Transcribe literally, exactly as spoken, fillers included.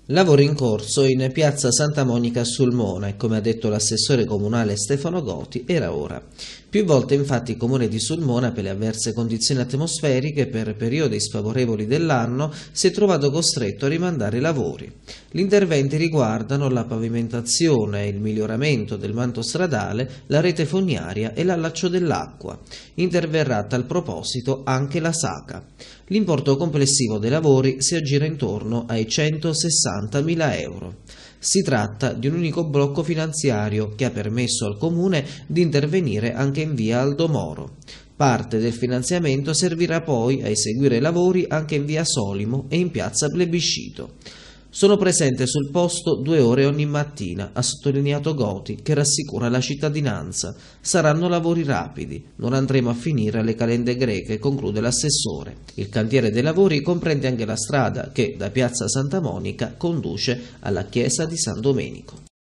Lavori in corso in piazza Santa Monica a Sulmona e, come ha detto l'assessore comunale Stefano Goti, era ora. Più volte infatti il comune di Sulmona, per le avverse condizioni atmosferiche per periodi sfavorevoli dell'anno, si è trovato costretto a rimandare i lavori. Gli interventi riguardano la pavimentazione, il miglioramento del manto stradale, la rete fognaria e l'allaccio dell'acqua. Interverrà a tal proposito anche la SACA. L'importo complessivo dei lavori si aggira intorno ai centosessantamila euro. Si tratta di un unico blocco finanziario che ha permesso al Comune di intervenire anche in via Aldo Moro. Parte del finanziamento servirà poi a eseguire i lavori anche in via Solimo e in piazza Plebiscito. Sono presente sul posto due ore ogni mattina, ha sottolineato Goti, che rassicura la cittadinanza. Saranno lavori rapidi, non andremo a finire alle calende greche, conclude l'assessore. Il cantiere dei lavori comprende anche la strada che da piazza Santa Monica conduce alla chiesa di San Domenico.